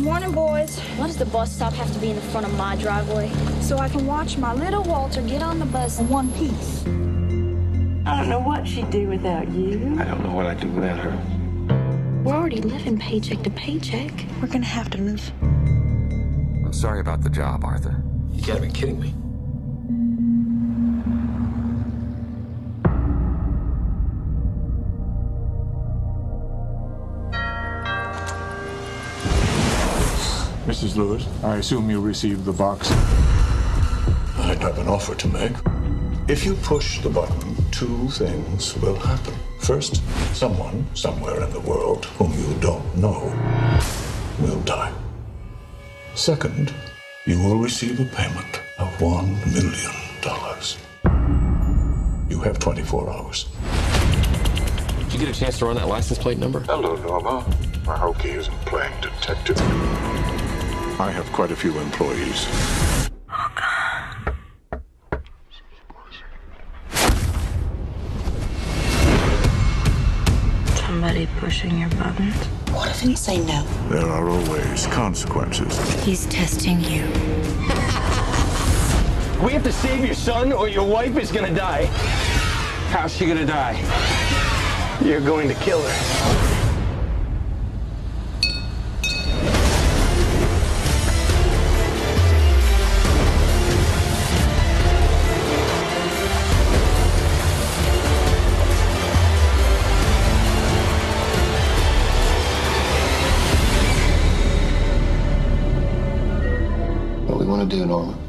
Morning, boys. Why does the bus stop have to be in the front of my driveway? So I can watch my little Walter get on the bus in one piece. I don't know what she'd do without you. I don't know what I'd do without her. We're already living paycheck to paycheck. We're gonna have to move. I'm sorry about the job, Arthur. You gotta be kidding me. Mrs. Lewis, I assume you received the box. I'd have an offer to make. If you push the button, two things will happen. First, someone somewhere in the world whom you don't know will die. Second, you will receive a payment of $1 million. You have 24 hours. Did you get a chance to run that license plate number? Hello, Norma. Aoki isn't playing detective. I have quite a few employees. Somebody pushing your buttons. What if they say no? There are always consequences. He's testing you. We have to save your son or your wife is gonna die. How's she gonna die? You're going to kill her. What we want to do, Norma,